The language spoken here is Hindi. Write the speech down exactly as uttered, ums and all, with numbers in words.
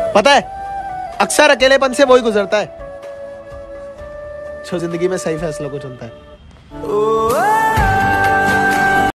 पता है, अक्सर अकेलेपन से वही गुजरता है जो जिंदगी में सही फैसलों को चुनता है।